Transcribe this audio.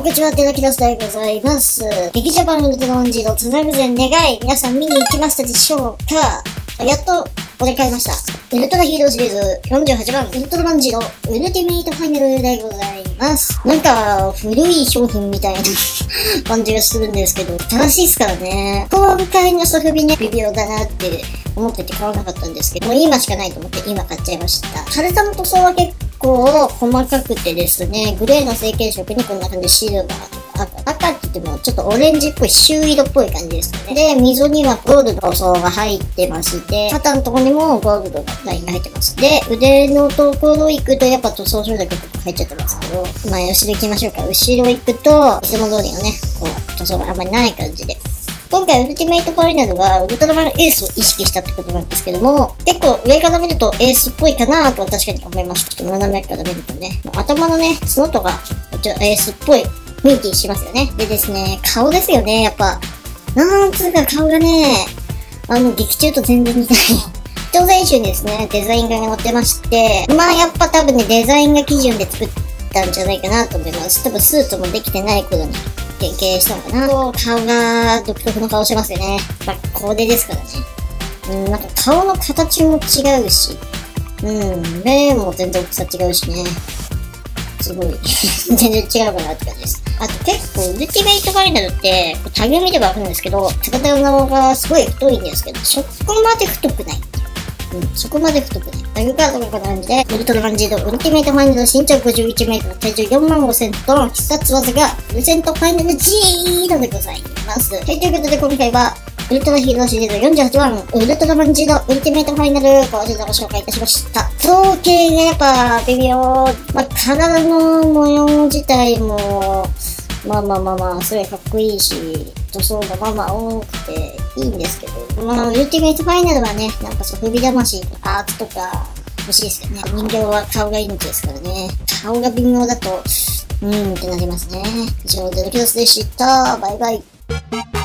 にちは、テラキラスでございます。劇場版ウルトラマンジーのつなぐぜ願い、皆さん見に行きましたでしょうか？やっと、お出買いました。ウルトラヒーローシリーズ48番、ウルトラマンジーのウルティメイトファイナルでございます。なんか、古い商品みたいな感じがするんですけど、正しいですからね。今回のソフビね、微妙だなって思ってて買わなかったんですけど、もう今しかないと思って今買っちゃいました。体の塗装は結構細かくてですね、グレーの成型色にこんな感じでシルバーとか赤って言ってもちょっとオレンジっぽい朱色っぽい感じですかね。で、溝にはゴールドの塗装が入ってまして、肩のところにもゴールドのラインが入ってます。で、腕のところ行くとやっぱ塗装処理だけ入っちゃってますけど、まあ後ろ行きましょうか。後ろ行くと、いつも通りのね、こう、塗装があんまりない感じで。今回ウルティメイトファイナルはウルトラマンエースを意識したってことなんですけども、結構上から見るとエースっぽいかなとは確かに思いました。ちょっと斜めから見るとね、頭のね、角とか、ちょっとエースっぽい雰囲気しますよね。でですね、顔ですよね、やっぱ。なんつうか顔がね、劇中と全然似てない。挑戦集にですね、デザイン画が載ってまして、まあやっぱ多分ね、デザイン画基準で作ったんじゃないかなと思います。多分スーツもできてない頃に原型したのかな。顔が独特の顔してますよね。まあ、コーデですからね。なんか顔の形も違うし、目も全然大きさ違うしね。すごい。全然違うかなって感じです。あと結構、ウルティメイトファイナルって、タグ見ればわかるんですけど、体の長がすごい太いんですけど、そこまで太くない。そこまで太くない。タグカードがこんな感じで、ウルトラマンジード、ウルティメイトファイナル身長51メートル、体重45000トン、必殺技が、ウルセントファイナル G でございます。はい、ということで今回は、ウルトラヒーローシリーズ48番、ウルトラマンジード、ウルティメイトファイナル、こちらを紹介いたしました。造形がやっぱ、微妙。まあ、体の模様自体も、まあ、すごいかっこいいし、塗装がまあ多くていいんですけど、まあ、ウルティメイトファイナルはね、なんかそう、不備魂とかアーツとか欲しいですよね。人形は顔が命ですからね。顔が微妙だと、ってなりますね。以上、デルキロスでした。バイバイ。